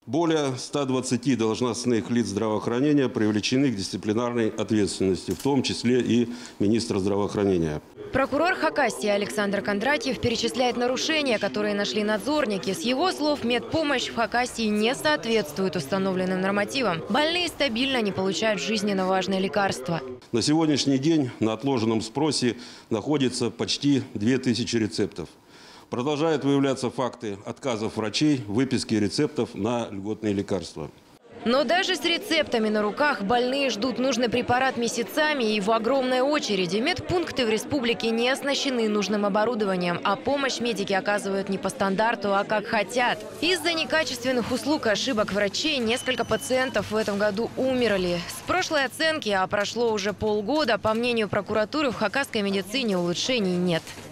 Более 120 должностных лиц здравоохранения привлечены к дисциплинарной ответственности, в том числе и министра здравоохранения. Прокурор Хакасии Александр Кондратьев перечисляет нарушения, которые нашли надзорники. С его слов, медпомощь в Хакасии не соответствует установленным нормативам. Больные стабильно не получают жизненно важные лекарства. На сегодняшний день на отложенном спросе находится почти 2000 рецептов. Продолжают выявляться факты отказов врачей в выписке рецептов на льготные лекарства. Но даже с рецептами на руках больные ждут нужный препарат месяцами и в огромной очереди. Медпункты в республике не оснащены нужным оборудованием, а помощь медики оказывают не по стандарту, а как хотят. Из-за некачественных услуг и ошибок врачей несколько пациентов в этом году умерли. С прошлой оценки, а прошло уже полгода, по мнению прокуратуры, в хакасской медицине улучшений нет.